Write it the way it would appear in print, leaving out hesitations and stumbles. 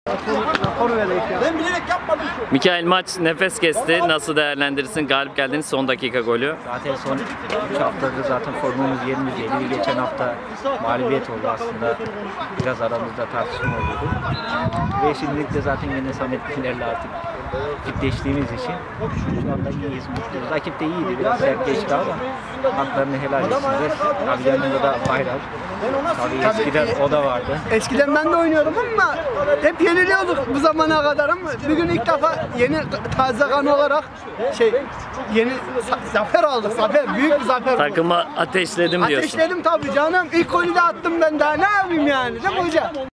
Ben bilerek yapmadım. Mikail, maç nefes kesti. Nasıl değerlendirirsin? Galip geldiniz, son dakika golü. Zaten son 3 haftadır zaten formumuz yerimizdeydi. Geçen hafta mağlubiyet oldu aslında. Biraz aramızda tartışma oldu. Ve şimdilik de zaten yine Samet'lerle artık fitleştiğimiz için şu anda iyiyiz, mutluyuz. Rakip de iyiydi. Biraz sert geçti ama haklarını helal etsinler. Tabii yanında da Bayram. Tabii eskiden o da vardı. Eskiden ben de oynuyordum ama hep yeniliyorduk bu zamana kadar, ama bugün ilk defa yeni taze kan olarak yeni zafer aldık. Zafer, büyük bir zafer oldu. Takımı ateşledim diyorsun. Ateşledim tabii canım. İlk golü de attım ben, daha ne yapayım yani, değil mi hocam?